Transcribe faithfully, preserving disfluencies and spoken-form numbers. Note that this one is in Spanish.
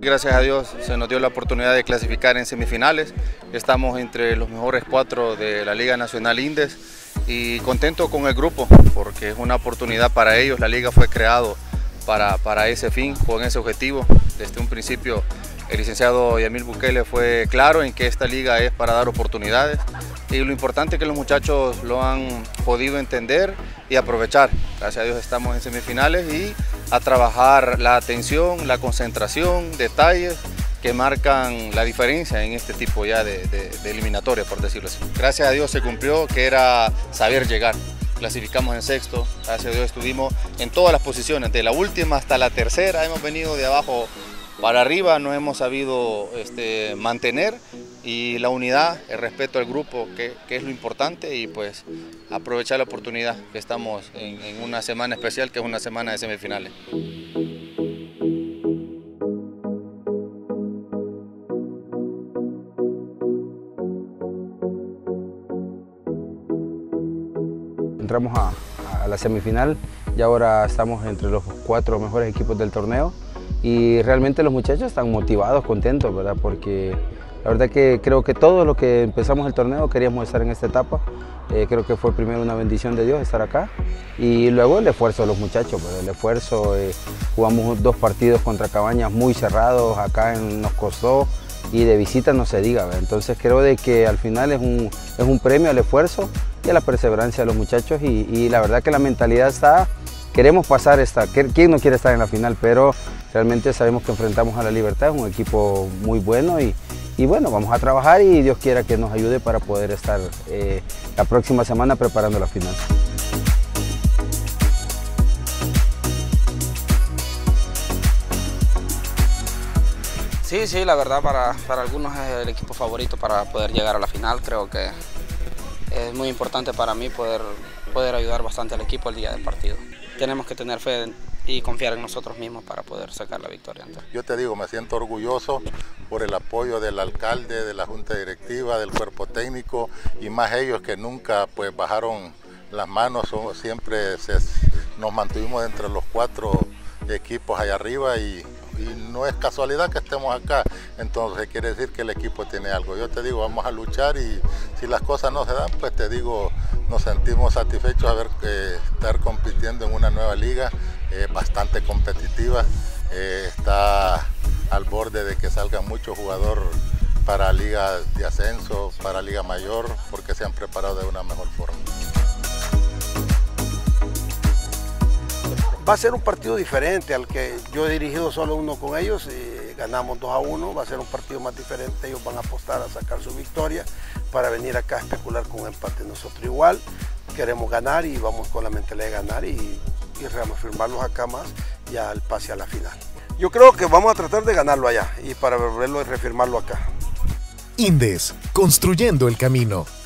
gracias a Dios se nos dio la oportunidad de clasificar en semifinales. Estamos entre los mejores cuatro de la Liga Nacional Indes y contento con el grupo porque es una oportunidad para ellos. La liga fue creado para, para ese fin, con ese objetivo. Desde un principio el licenciado Yamil Bukele fue claro en que esta liga es para dar oportunidades y lo importante es que los muchachos lo han podido entender y aprovechar. Gracias a Dios estamos en semifinales y a trabajar la atención, la concentración, detalles que marcan la diferencia en este tipo ya de, de, de eliminatoria, por decirlo así. Gracias a Dios se cumplió, que era saber llegar. Clasificamos en sexto, gracias a Dios estuvimos en todas las posiciones, de la última hasta la tercera, hemos venido de abajo para arriba, nos hemos sabido este, mantener y la unidad, el respeto al grupo, que, que es lo importante, y pues aprovechar la oportunidad que estamos en, en una semana especial, que es una semana de semifinales. Entramos a, a la semifinal y ahora estamos entre los cuatro mejores equipos del torneo y realmente los muchachos están motivados, contentos, ¿verdad? Porque la verdad que creo que todos los que empezamos el torneo queríamos estar en esta etapa. Eh, creo que fue primero una bendición de Dios estar acá y luego el esfuerzo de los muchachos, ¿verdad? El esfuerzo, eh, jugamos dos partidos contra Cabañas muy cerrados, acá en, nos costó, y de visita no se diga, ¿verdad? Entonces creo de que al final es un, es un premio al esfuerzo y a la perseverancia de los muchachos y, y la verdad que la mentalidad está, queremos pasar esta, ¿quién no quiere estar en la final? Pero realmente sabemos que enfrentamos a La Libertad, es un equipo muy bueno y, y bueno, vamos a trabajar y Dios quiera que nos ayude para poder estar eh, la próxima semana preparando la final. Sí, sí, la verdad para, para algunos es el equipo favorito para poder llegar a la final. Creo que es muy importante para mí poder, poder ayudar bastante al equipo el día del partido. Tenemos que tener fe y confiar en nosotros mismos para poder sacar la victoria. Yo te digo, me siento orgulloso por el apoyo del alcalde, de la junta directiva, del cuerpo técnico y más ellos que nunca pues bajaron las manos, siempre se, nos mantuvimos entre los cuatro equipos allá arriba y Y no es casualidad que estemos acá, entonces quiere decir que el equipo tiene algo. Yo te digo, vamos a luchar y si las cosas no se dan, pues te digo, nos sentimos satisfechos de haber, eh, estar compitiendo en una nueva liga eh, bastante competitiva. Eh, está al borde de que salga mucho jugador para liga de ascenso, para liga mayor, porque se han preparado de una mejor forma. Va a ser un partido diferente al que yo he dirigido solo uno con ellos, y ganamos dos a uno, va a ser un partido más diferente, ellos van a apostar a sacar su victoria para venir acá a especular con un empate. Nosotros igual queremos ganar y vamos con la mentalidad de ganar y, y reafirmarlos acá más ya al pase a la final. Yo creo que vamos a tratar de ganarlo allá y para verlo y reafirmarlo acá. Indes, construyendo el camino.